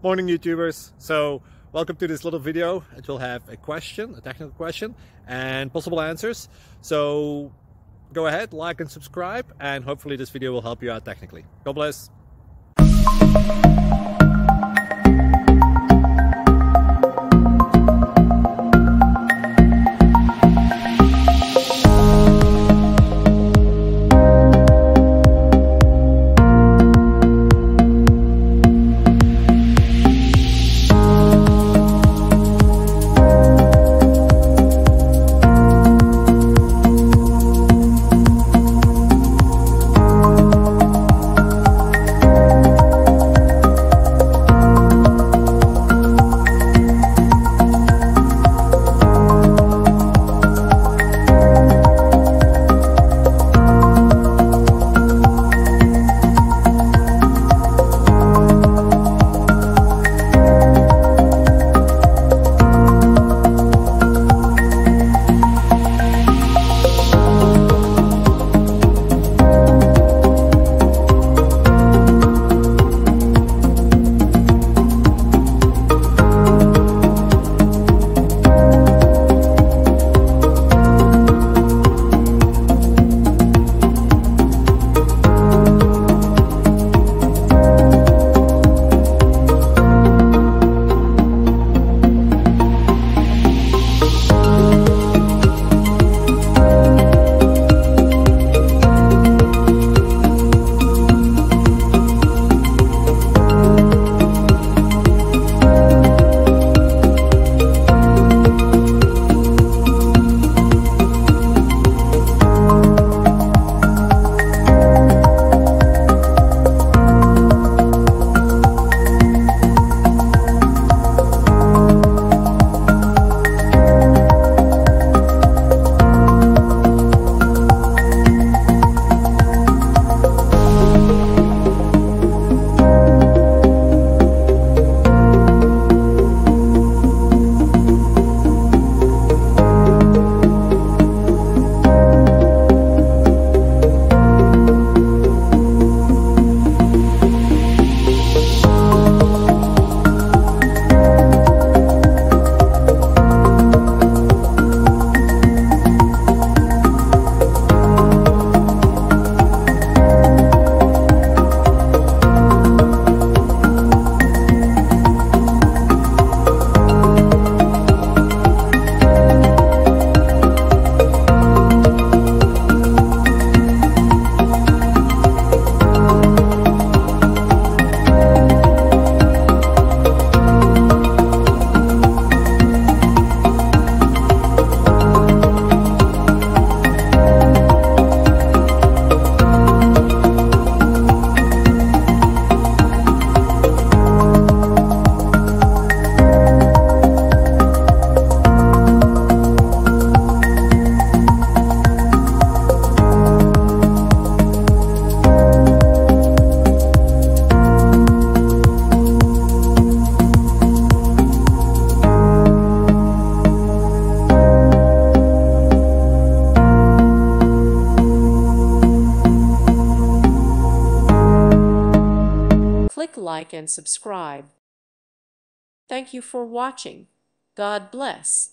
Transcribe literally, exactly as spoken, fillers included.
Morning YouTubers. So welcome to this little video. It will have a question, a technical question, and possible answers. So go ahead, like and subscribe, and hopefully this video will help you out technically. God bless. Click like and subscribe. Thank you for watching. God bless.